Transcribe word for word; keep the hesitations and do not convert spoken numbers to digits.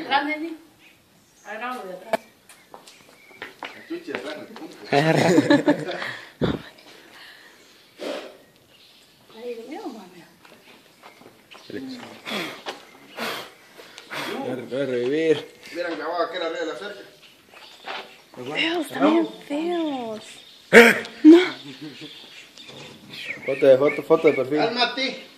atrás, Neni. Agarramos de atrás. El chuchi de atrás. Ahí, mío, mami. Voy a revivir. Miren, grabado aquí arriba de la cerca. Feos, también feos. Foto de foto, foto de perfil. ¡Cálmate!